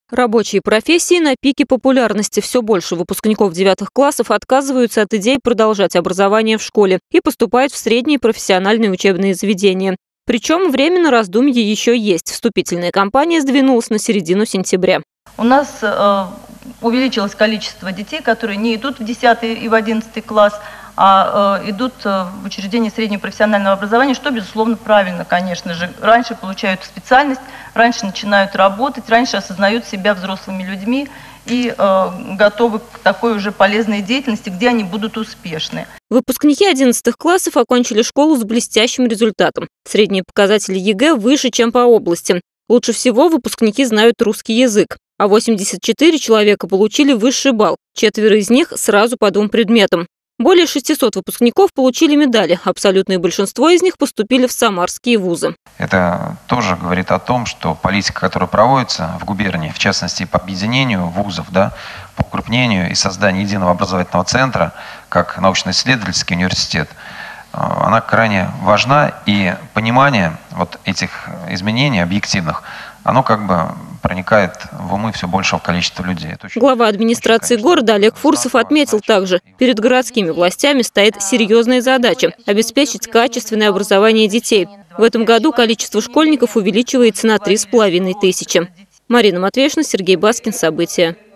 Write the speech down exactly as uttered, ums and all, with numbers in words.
Рабочие профессии на пике популярности. Все больше выпускников девятых классов отказываются от идей продолжать образование в школе и поступают в средние профессиональные учебные заведения. Причем время на раздумье еще есть. Вступительная кампания сдвинулась на середину сентября. У нас э, увеличилось количество детей, которые не идут в десятый и в одиннадцатый класс, а э, идут в учреждение среднего профессионального образования, что, безусловно, правильно, конечно же. Раньше получают специальность, раньше начинают работать, раньше осознают себя взрослыми людьми и э, готовы к такой уже полезной деятельности, где они будут успешны. Выпускники одиннадцатых классов окончили школу с блестящим результатом. Средние показатели ЕГЭ выше, чем по области. Лучше всего выпускники знают русский язык. А восемьдесят четыре человека получили высший балл, четверо из них сразу по двум предметам. Более шестисот выпускников получили медали. Абсолютное большинство из них поступили в самарские вузы. Это тоже говорит о том, что политика, которая проводится в губернии, в частности по объединению вузов, да, по укрупнению и созданию единого образовательного центра, как научно-исследовательский университет, она крайне важна, и понимание вот этих изменений объективных, оно как бы проникает в умы все большего количества людей. Очень, Глава администрации очень, города Олег Фурсов отметил также, перед городскими властями стоит серьезная задача – обеспечить качественное образование детей. В этом году количество школьников увеличивается на три с половиной тысячи. Марина Матвеевна, Сергей Баскин. События.